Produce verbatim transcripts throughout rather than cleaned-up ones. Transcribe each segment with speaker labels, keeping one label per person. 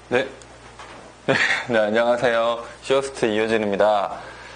Speaker 1: 네. 네, 네, 안녕하세요. 시어스트 이효진입니다.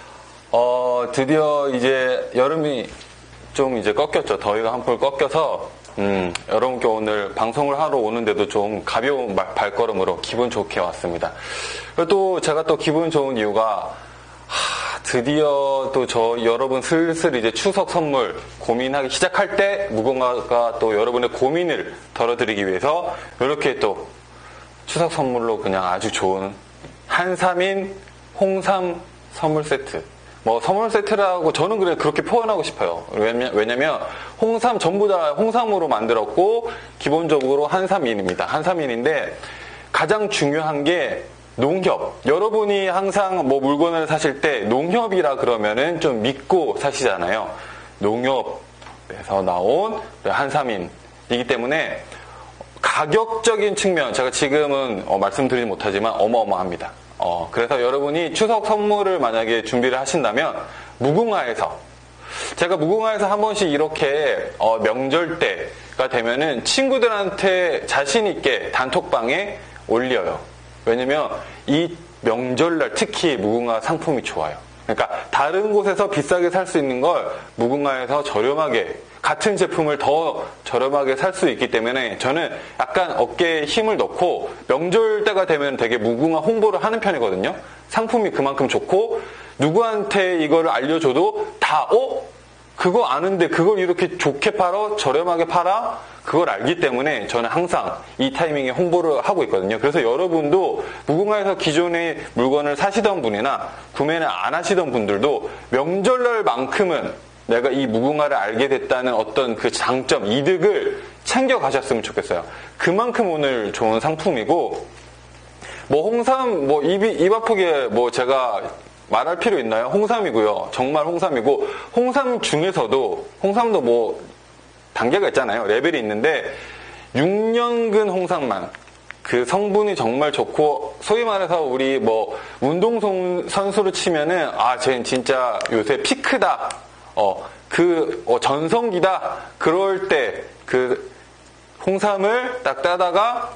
Speaker 1: 어, 드디어 이제 여름이 좀 이제 꺾였죠. 더위가 한풀 꺾여서, 음, 여러분께 오늘 방송을 하러 오는데도 좀 가벼운 발걸음으로 기분 좋게 왔습니다. 그리고 또 제가 또 기분 좋은 이유가, 하, 드디어 또 저 여러분 슬슬 이제 추석 선물 고민하기 시작할 때 무궁화가 또 여러분의 고민을 덜어드리기 위해서 이렇게 또 추석 선물로 그냥 아주 좋은 한삼인 홍삼 선물 세트. 뭐 선물 세트라고 저는 그래 그렇게 표현하고 싶어요. 왜냐면, 왜냐면 홍삼 전부 다 홍삼으로 만들었고 기본적으로 한삼인입니다. 한삼인인데 가장 중요한 게 농협. 여러분이 항상 뭐 물건을 사실 때 농협이라 그러면은 좀 믿고 사시잖아요. 농협에서 나온 한삼인이기 때문에 가격적인 측면, 제가 지금은 어, 말씀드리지 못하지만 어마어마합니다. 어, 그래서 여러분이 추석 선물을 만약에 준비를 하신다면 무궁화에서, 제가 무궁화에서 한 번씩 이렇게 어, 명절 때가 되면은 친구들한테 자신 있게 단톡방에 올려요. 왜냐면 이 명절날 특히 무궁화 상품이 좋아요. 그러니까 다른 곳에서 비싸게 살 수 있는 걸 무궁화에서 저렴하게, 같은 제품을 더 저렴하게 살 수 있기 때문에 저는 약간 어깨에 힘을 넣고 명절 때가 되면 되게 무궁화 홍보를 하는 편이거든요. 상품이 그만큼 좋고 누구한테 이거를 알려줘도 다 어? 그거 아는데 그걸 이렇게 좋게 팔아? 저렴하게 팔아? 그걸 알기 때문에 저는 항상 이 타이밍에 홍보를 하고 있거든요. 그래서 여러분도 무궁화에서 기존의 물건을 사시던 분이나 구매를 안 하시던 분들도 명절날만큼은 내가 이 무궁화를 알게 됐다는 어떤 그 장점, 이득을 챙겨 가셨으면 좋겠어요. 그만큼 오늘 좋은 상품이고, 뭐 홍삼, 뭐 입이, 입 아프게 뭐 제가 말할 필요 있나요? 홍삼이고요. 정말 홍삼이고, 홍삼 중에서도, 홍삼도 뭐 단계가 있잖아요. 레벨이 있는데, 육 년근 홍삼만. 그 성분이 정말 좋고, 소위 말해서 우리 뭐 운동선수로 치면은, 아, 쟤는 진짜 요새 피크다. 어, 그, 어, 전성기다. 그럴 때, 그, 홍삼을 딱 따다가,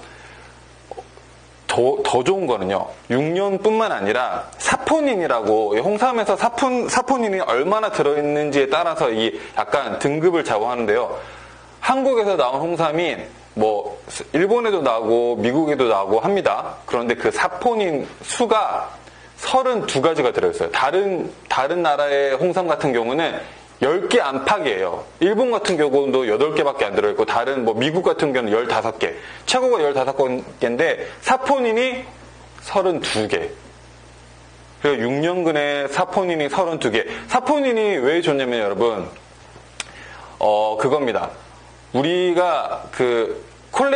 Speaker 1: 더, 더 좋은 거는요, 육 년뿐만 아니라, 사포닌이라고, 홍삼에서 사폰, 사포닌이 얼마나 들어있는지에 따라서 이 약간 등급을 좌우하는데요. 한국에서 나온 홍삼이, 뭐, 일본에도 나오고, 미국에도 나오고 합니다. 그런데 그 사포닌 수가, 서른두 가지가 들어있어요. 다른, 다른 나라의 홍삼 같은 경우는 열 개 안팎이에요. 일본 같은 경우도 여덟 개밖에 안 들어있고, 다른 뭐 미국 같은 경우는 열다섯 개. 최고가 열다섯 개인데, 사포닌이 서른두 개. 그리고 육 년근에 사포닌이 서른두 개. 사포닌이 왜 좋냐면 여러분, 어, 그겁니다. 우리가 그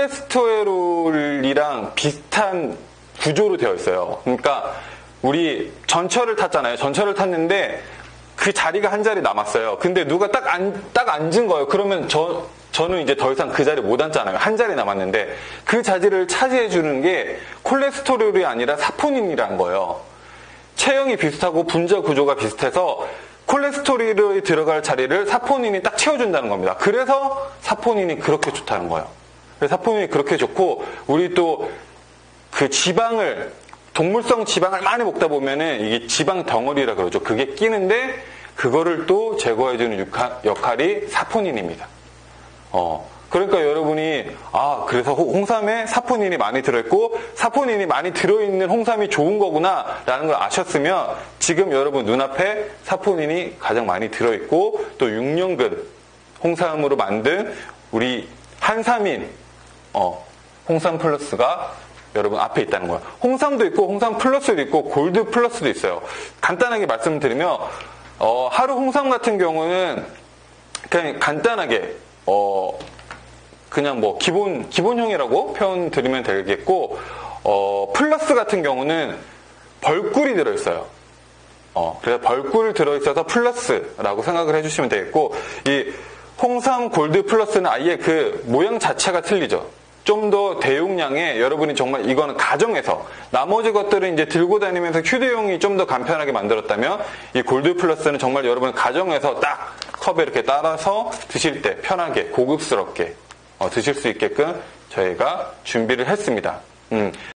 Speaker 1: 콜레스테롤이랑 비슷한 구조로 되어 있어요. 그러니까, 우리 전철을 탔잖아요. 전철을 탔는데 그 자리가 한 자리 남았어요. 근데 누가 딱, 안, 딱 앉은 거예요. 그러면 저, 저는 이제 더 이상 그 자리에 못 앉잖아요. 한 자리 남았는데 그 자리를 차지해 주는 게 콜레스테롤이 아니라 사포닌이라는 거예요. 체형이 비슷하고 분자 구조가 비슷해서 콜레스테롤이 들어갈 자리를 사포닌이 딱 채워준다는 겁니다. 그래서 사포닌이 그렇게 좋다는 거예요. 그래서 사포닌이 그렇게 좋고, 우리 또 그 지방을, 동물성 지방을 많이 먹다 보면은 이게 지방 덩어리라 그러죠. 그게 끼는데 그거를 또 제거해주는 역할이 사포닌입니다. 어, 그러니까 여러분이 아 그래서 홍삼에 사포닌이 많이 들어있고 사포닌이 많이 들어있는 홍삼이 좋은 거구나라는 걸 아셨으면 지금 여러분 눈앞에 사포닌이 가장 많이 들어있고 또 육 년근 홍삼으로 만든 우리 한삼인 어, 홍삼 플러스가 여러분 앞에 있다는 거예요. 홍삼도 있고 홍삼 플러스도 있고 골드 플러스도 있어요. 간단하게 말씀드리면 어, 하루 홍삼 같은 경우는 그냥 간단하게 어, 그냥 뭐 기본 기본형이라고 표현 드리면 되겠고, 어, 플러스 같은 경우는 벌꿀이 들어있어요. 어, 그래서 벌꿀 들어있어서 플러스라고 생각을 해주시면 되겠고, 이 홍삼 골드 플러스는 아예 그 모양 자체가 틀리죠. 좀 더 대용량에 여러분이 정말 이거는 가정에서 나머지 것들은 이제 들고 다니면서 휴대용이 좀 더 간편하게 만들었다면 이 골드 플러스는 정말 여러분 가정에서 딱 컵에 이렇게 따라서 드실 때 편하게 고급스럽게 어, 드실 수 있게끔 저희가 준비를 했습니다. 음.